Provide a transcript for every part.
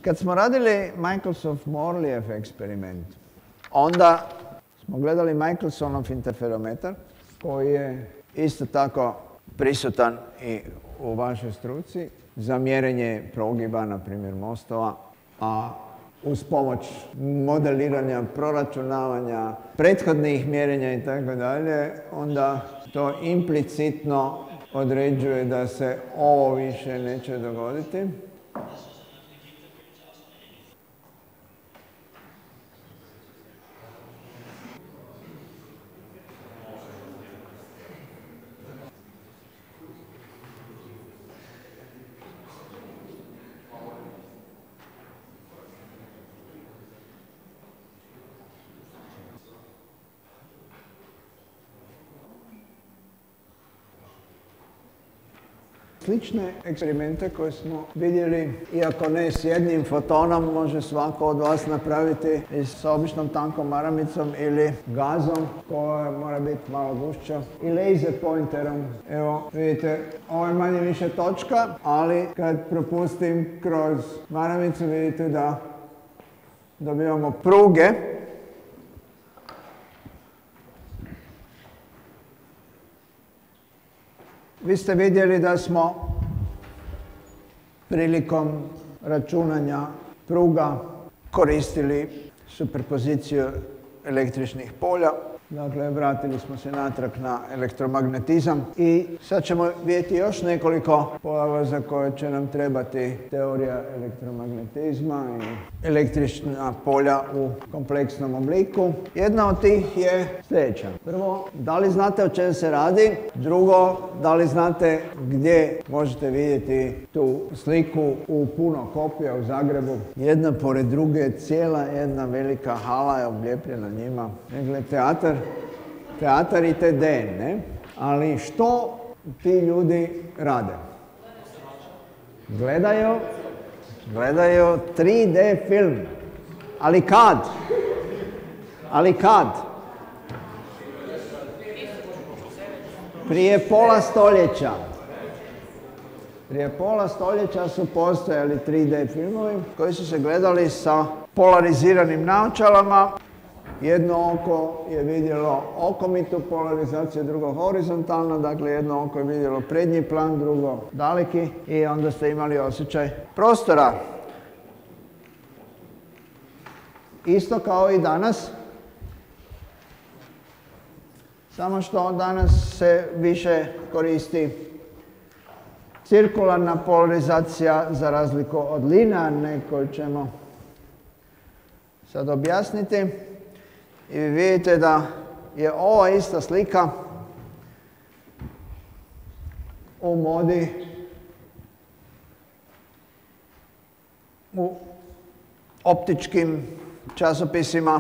Kad smo radili Michelson-Morleyjev eksperiment, onda smo gledali Michelsonov interferometar, koji je isto tako prisutan i u vašoj struci za mjerenje progiba, na primjer mostova, a uz pomoć modeliranja, proračunavanja, prethodnih mjerenja i tako dalje, onda to implicitno određuje da se ovo više neće dogoditi. Slične eksperimente koje smo vidjeli, iako ne s jednim fotonom, može svako od vas napraviti i s običnom tankom maramicom ili gazom koja mora biti malo gušća i laser pointerom. Evo, vidite, ovo je manje više točka, ali kad propustim kroz maramicu vidite da dobivamo pruge. Vi ste vidjeli da smo prilikom računanja pruga koristili superpoziciju električnih polja. Dakle, vratili smo se natrag na elektromagnetizam i sad ćemo vidjeti još nekoliko pojava za koje će nam trebati teorija elektromagnetizma i električna polja u kompleksnom obliku. Jedna od tih je sljedeća. Prvo, da li znate o čemu se radi? Drugo, da li znate gdje možete vidjeti tu sliku u puno kopija u Zagrebu? Jedna pored druge, cijela jedna velika hala je oblijepljena njima. Dakle, teatar i TD, ne? Ali što ti ljudi rade? Gledaju 3D film. Ali kad? Prije pola stoljeća. Prije pola stoljeća su postojali 3D filmovi koji su se gledali sa polariziranim naočalama. Jedno oko je vidjelo okomitu polarizaciju, drugo horizontalno, dakle jedno oko je vidjelo prednji plan, drugo daleki i onda ste imali osjećaj prostora. Isto kao i danas, samo što danas se više koristi cirkularna polarizacija za razliku od linearne koju ćemo sad objasniti. I vi vidite da je ova ista slika u modi u optičkim časopisima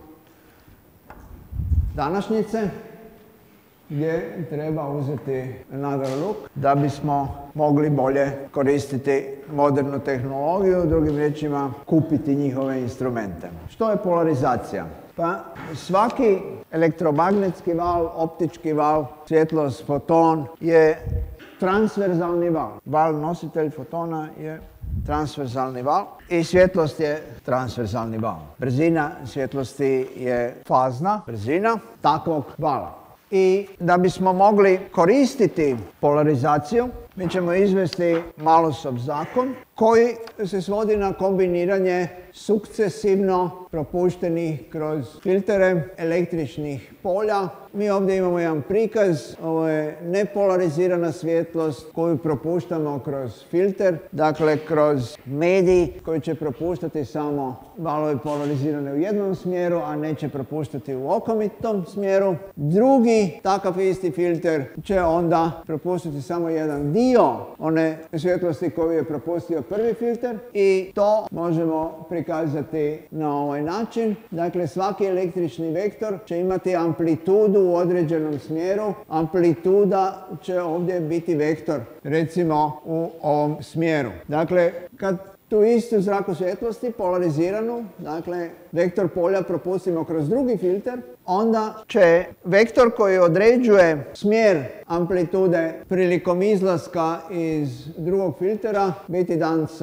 današnjice, gdje treba uzeti another look da bismo mogli bolje koristiti modernu tehnologiju, drugim riječima kupiti njihove instrumente. Što je polarizacija? Pa svaki elektromagnetski val, optički val, svjetlost, foton je transverzalni val. Val nositelj fotona je transverzalni val i svjetlost je transverzalni val. Brzina svjetlosti je fazna brzina takvog vala. I da bismo mogli koristiti polarizaciju, mi ćemo izvesti Malusov zakon koji se svodi na kombiniranje sukcesivno propuštenih kroz filtere električnih polja. Mi ovdje imamo jedan prikaz, ovo je nepolarizirana svjetlost koju propuštamo kroz filter, dakle kroz medij koji će propuštati samo valove polarizirane u jednom smjeru, a neće propuštati u okomitom smjeru. Drugi takav isti filter će onda propustiti samo jedan dio one svjetlosti koju je propustio prvi filter i to možemo prikazati na ovaj način. Dakle, svaki električni vektor će imati amplitudu u određenom smjeru. Amplituda će ovdje biti vektor, recimo u ovom smjeru. Dakle, kad tu istu zraku svjetlosti, polariziranu, dakle, vektor polja propustimo kroz drugi filter, onda će vektor koji određuje smjer amplitude prilikom izlaska iz drugog filtera biti dan sa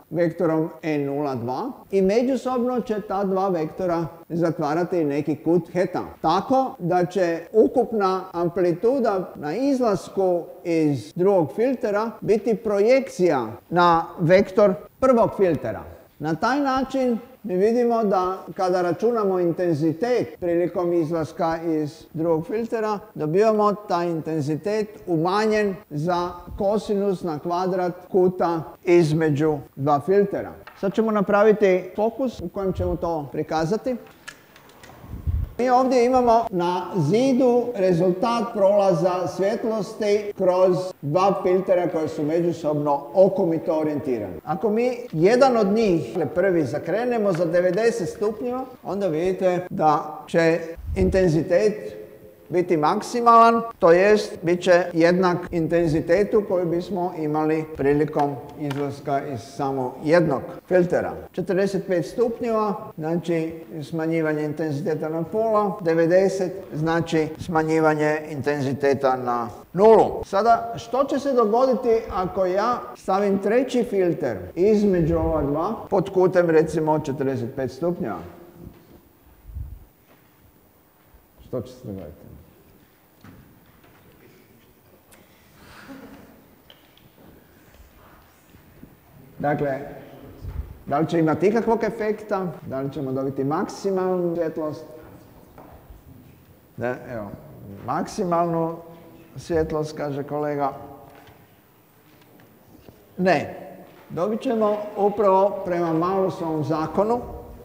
vektorom E02 i međusobno će ta dva vektora zatvarati neki kut θ. Tako da će ukupna amplituda na izlasku iz drugog filtera biti projekcija na vektor prvog filtera. Na taj način mi vidimo da kada računamo intenzitet prilikom izlaska iz drugog filtera, dobivamo taj intenzitet umanjen za kosinus na kvadrat kuta između dva filtera. Sad ćemo napraviti fokus u kojem ćemo to prikazati. Mi ovdje imamo na zidu rezultat prolaza svjetlosti kroz dva filtera koji su međusobno okomito orijentirani. Ako mi jedan od njih, prvi, zakrenemo za 90 stupnjeva, onda vidite da će intenzitet biti maksimalan, to jest bit će jednak intenzitetu koji bismo imali prilikom izlaska iz samo jednog filtera. 45 stupnjeva znači smanjivanje intenziteta na pola, 90 znači smanjivanje intenziteta na nulu. Sada, što će se dogoditi ako ja stavim treći filter između ova dva pod kutem recimo 45 stupnjeva? Što će se dogoditi? Dakle, da li će imati ikakvog efekta? Da li ćemo dobiti maksimalnu svjetlost? Da, evo, maksimalnu svjetlost, kaže kolega. Ne. Dobit ćemo upravo prema Malusovom zakonu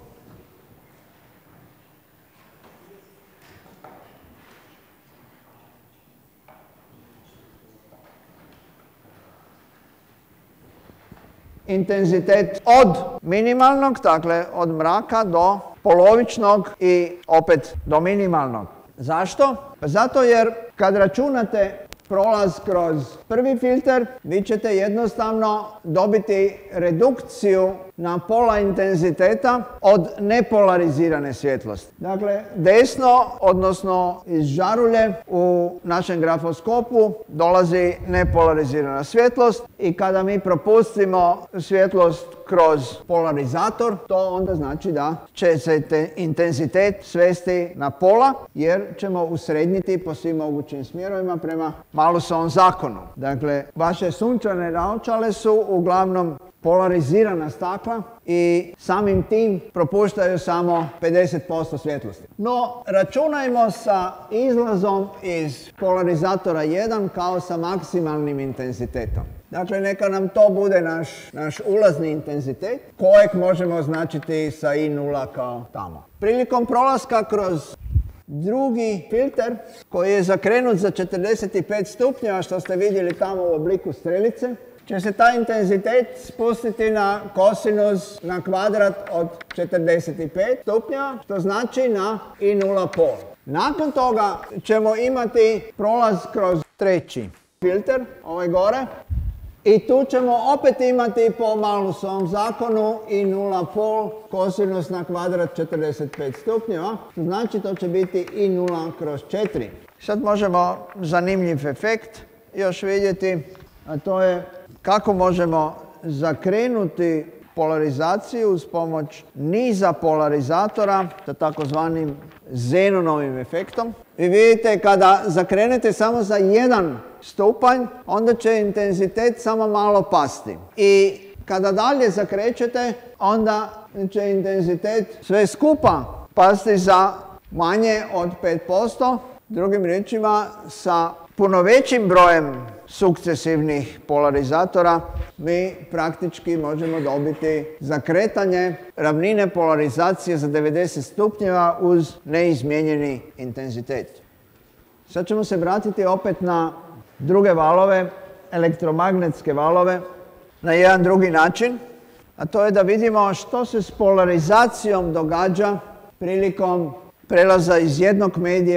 intenzitet od minimalnog, dakle od mraka do polovičnog i opet do minimalnog. Zašto? Pa zato jer kad računate prolaz kroz prvi filter, vi ćete jednostavno dobiti redukciju na pola intenziteta od nepolarizirane svjetlosti. Dakle, desno, odnosno iz žarulje u našem grafoskopu dolazi nepolarizirana svjetlost i kada mi propustimo svjetlost kroz polarizator, to onda znači da će se intenzitet svesti na pola, jer ćemo usrednjiti po svim mogućim smjerovima prema Malusovom zakonu. Dakle, vaše sunčane naočale su uglavnom polarizirana stakla i samim tim propuštaju samo 50% svjetlosti. No, računajmo sa izlazom iz polarizatora 1 kao sa maksimalnim intenzitetom. Dakle, neka nam to bude naš ulazni intenzitet, kojeg možemo označiti sa I0 kao tamo. Prilikom prolaska kroz drugi filter, koji je zakrenut za 45 stupnjeva, što ste vidjeli tamo u obliku strelice, će se taj intenzitet spustiti na kosinus na kvadrat od 45 stupnjeva, što znači na I0,5. Nakon toga ćemo imati prolaz kroz treći filter, ovaj gore, i tu ćemo opet imati po Malusovom zakonu I0,5 kosinus na kvadrat 45 stupnjeva, što znači to će biti I0/4. Sad možemo zanimljiv efekt još vidjeti, a to je kako možemo zakrenuti polarizaciju uz pomoć niza polarizatora sa takozvanim Zenonovim efektom. Vi vidite, kada zakrenete samo za jedan stupanj, onda će intenzitet samo malo pasti. I kada dalje zakrećete, onda će intenzitet sve skupa pasti za manje od 5%. Drugim riječima, sa puno većim brojem sukcesivnih polarizatora mi praktički možemo dobiti zakretanje ravnine polarizacije za 90 stupnjeva uz neizmijenjeni intenzitet. Sad ćemo se vratiti opet na druge valove, elektromagnetske valove, na jedan drugi način, a to je da vidimo što se s polarizacijom događa prilikom prelaza iz jednog medija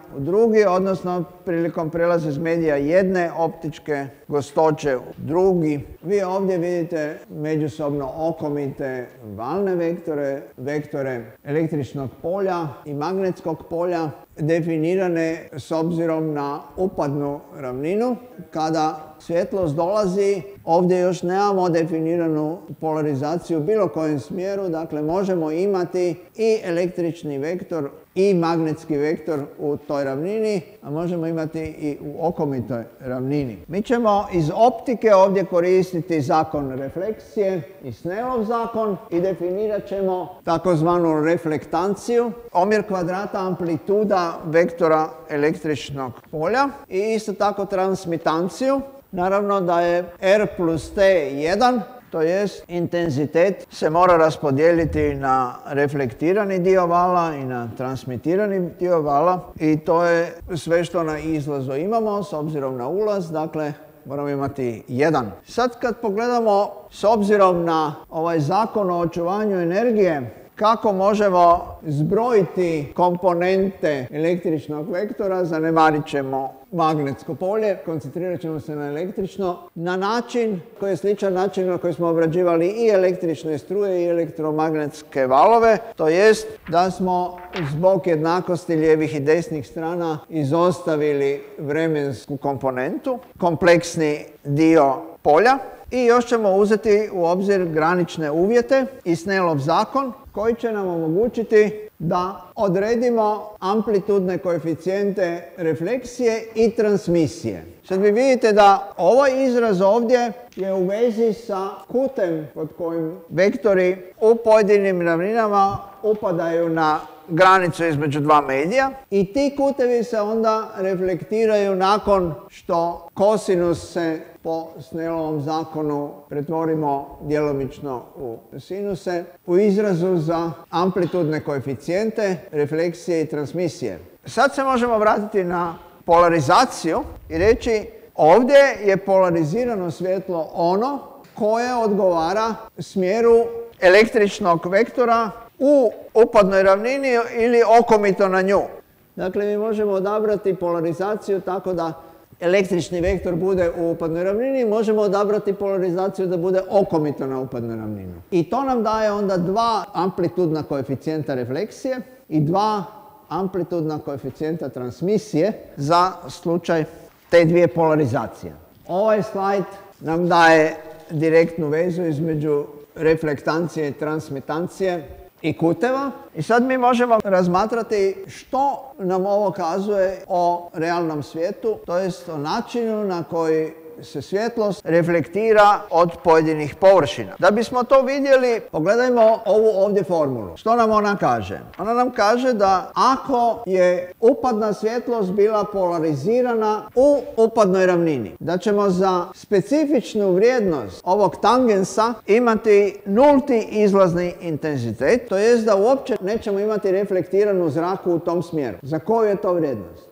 u drugi, odnosno prilikom prelaza iz medija jedne optičke gustoće u drugi. Vi ovdje vidite međusobno okomite valne vektore, vektore električnog polja i magnetskog polja, definirane s obzirom na upadnu ravninu. Kada svjetlost dolazi, ovdje još nemamo definiranu polarizaciju u bilo kojem smjeru, dakle možemo imati i električni vektor i magnetski vektor u toj ravnini, a možemo imati i u okomitoj ravnini. Mi ćemo iz optike ovdje koristiti zakon refleksije i Snellov zakon i definirat ćemo takozvanu reflektanciju, omjer kvadrata amplituda vektora električnog polja i isto tako transmitanciju. Naravno da je R plus T 1, to jest intenzitet se mora raspodijeliti na reflektirani dio vala i na transmitirani dio vala i to je sve što na izlazu imamo s obzirom na ulaz, dakle moramo imati 1. Sad kad pogledamo s obzirom na ovaj zakon o očuvanju energije, kako možemo zbrojiti komponente električnog vektora, zanemarit ćemo magnetsko polje, koncentrirat ćemo se na električno, na način koji je sličan način na koji smo obrađivali i električne struje i elektromagnetske valove, to jest da smo zbog jednakosti lijevih i desnih strana izostavili vremensku komponentu, kompleksni dio polja. I još ćemo uzeti u obzir granične uvjete i Snellov zakon koji će nam omogućiti da odredimo amplitudne koeficijente refleksije i transmisije. Sad vi vidite da ovaj izraz ovdje je u vezi sa kutem pod kojim vektori u pojedinim ravninama upadaju na granicu između dva medija i ti kutevi se onda reflektiraju nakon što kosinus se po Snellovom zakonu pretvorimo djelomično u sinuse u izrazu za amplitudne koeficijente, refleksije i transmisije. Sad se možemo vratiti na polarizaciju i reći ovdje je polarizirano svjetlo ono koje odgovara smjeru električnog vektora u upadnoj ravnini ili okomito na nju. Dakle, mi možemo odabrati polarizaciju tako da električni vektor bude u upadnoj ravnini, možemo odabrati polarizaciju da bude okomito na upadnoj ravnini. I to nam daje onda dva amplitudna koeficijenta refleksije i dva amplitudna koeficijenta transmisije za slučaj te dvije polarizacije. Ovaj slajd nam daje direktnu vezu između reflektancije i transmitancije i kuteva. I sad mi možemo razmatrati što nam ovo kazuje o realnom svijetu, to jest o načinu na koji se svjetlost reflektira od pojedinih površina. Da bismo to vidjeli, pogledajmo ovu ovdje formulu. Što nam ona kaže? Ona nam kaže da ako je upadna svjetlost bila polarizirana u upadnoj ravnini, da ćemo za specifičnu vrijednost ovog tangensa imati nulti izlazni intenzitet, to jest da uopće nećemo imati reflektiranu zraku u tom smjeru. Za koju je to vrijednost?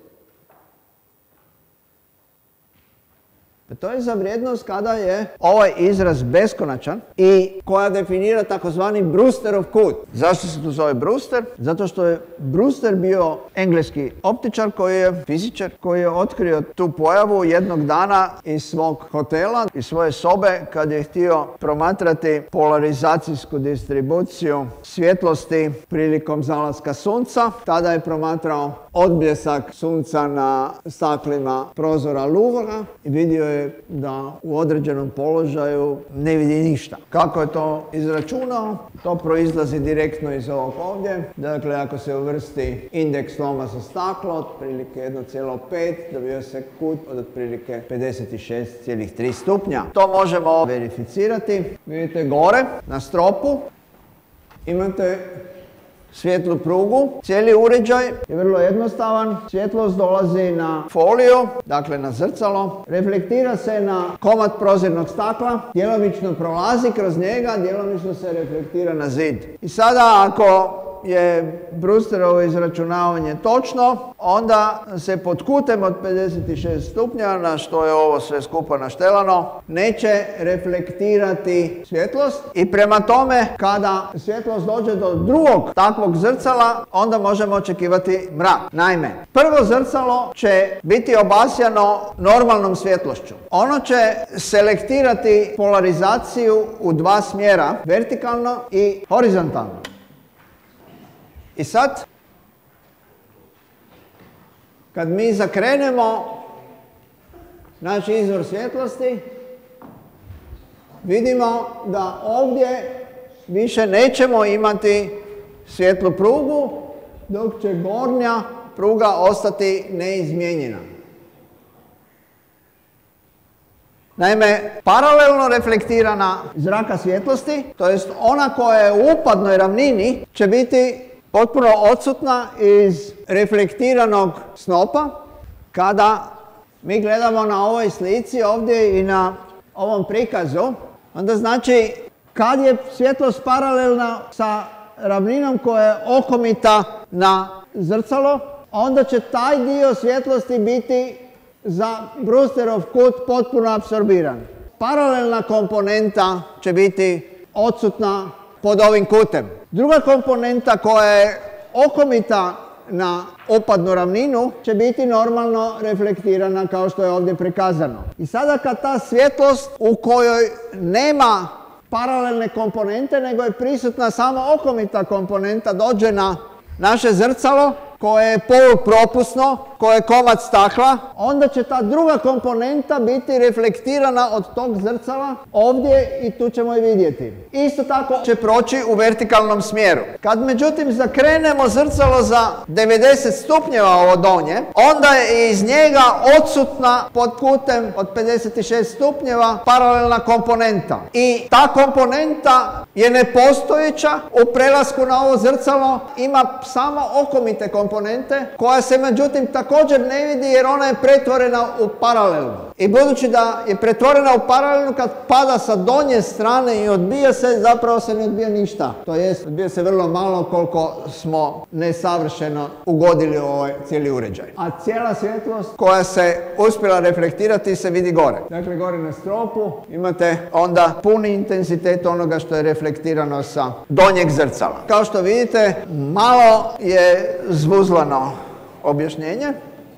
To je za vrijednost kada je ovaj izraz beskonačan i koja definira takozvani Brewsterov kut. Zašto se to zove Brewster? Zato što je Brewster bio engleski optičar, fizičar, koji je otkrio tu pojavu jednog dana iz svog hotela, iz svoje sobe, kad je htio promatrati polarizacijsku distribuciju svjetlosti prilikom zalaska sunca. Tada je promatrao odbljesak sunca na staklima prozora Louvra i vidio je da u određenom položaju ne vidi ništa. Kako je to izračunao? To proizlazi direktno iz ovog ovdje. Dakle, ako se uvrsti indeks sloma za staklo, otprilike 1,5, dobio se kut od otprilike 56,3 stupnja. To možemo verificirati. Vidite gore na stropu imate svijetlu prugu. Cijeli uređaj je vrlo jednostavan. Svjetlost dolazi na foliju, dakle na zrcalo, reflektira se na komad prozirnog stakla, djelomično prolazi kroz njega, djelomično se reflektira na zid. I sada ako je Brewsterovo izračunavanje točno, onda se pod kutem od 56 stupnjeva, na što je ovo sve skupa naštelano, neće reflektirati svjetlost i prema tome kada svjetlost dođe do drugog takvog zrcala, onda možemo očekivati mrak. Naime, prvo zrcalo će biti obasjano normalnom svjetlošću. Ono će selektirati polarizaciju u dva smjera, vertikalno i horizontalno. I sad, kad mi zakrenemo naš izvor svjetlosti, vidimo da ovdje više nećemo imati svjetlu prugu, dok će gornja pruga ostati neizmijenjena. Naime, paralelno reflektirana zraka svjetlosti, to jest ona koja je u upadnoj ravnini, će biti potpuno odsutna iz reflektiranog snopa. Kada mi gledamo na ovoj slici ovdje i na ovom prikazu, onda znači kad je svjetlost paralelna sa ravninom koja je okomita na zrcalo, onda će taj dio svjetlosti biti za Brewsterov kut potpuno apsorbiran. Paralelna komponenta će biti odsutna pod ovim kutem. Druga komponenta koja je okomita na opadnu ravninu će biti normalno reflektirana kao što je ovdje prikazano. I sada kad ta svjetlost u kojoj nema paralelne komponente, nego je prisutna samo okomita komponenta, dođe na naše zrcalo koje je polupropusno, koje je komad stakla, onda će ta druga komponenta biti reflektirana od tog zrcala ovdje i tu ćemo je vidjeti. Isto tako će proći u vertikalnom smjeru. Kad međutim zakrenemo zrcalo za 90 stupnjeva ovo donje, onda je iz njega odsutna pod kutem od 56 stupnjeva paralelna komponenta. I ta komponenta je nepostojeća, u prelasku na ovo zrcalo ima samo okomite komponente, koja se međutim također ne vidi jer ona je pretvorena u paralelnu. I budući da je pretvorena u paralelnu, kad pada sa donje strane i odbija se, zapravo se ne odbija ništa. To jest, odbija se vrlo malo koliko smo nesavršeno ugodili u ovaj cijeli uređaj. A cijela svjetlost koja se uspjela reflektirati se vidi gore. Dakle, gore na stropu imate onda puni intenzitet onoga što je reflektirano sa donjeg zrcala. Kao što vidite, malo je zvuzlano objašnjenje.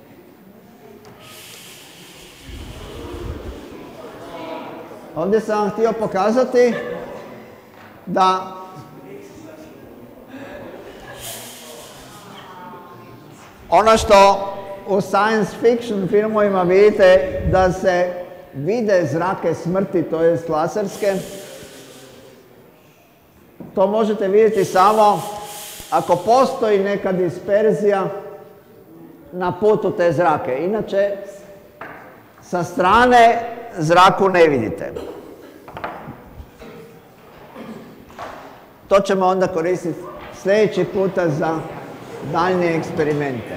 Ovdje sam vam htio pokazati da ono što u science fiction filmovima vidite da se vide zrake smrti, to jest laserske, to možete vidjeti samo ako postoji neka disperzija na putu te zrake. Inače, sa strane zraku ne vidite. To ćemo onda koristiti sljedeći puta za daljnje eksperimente.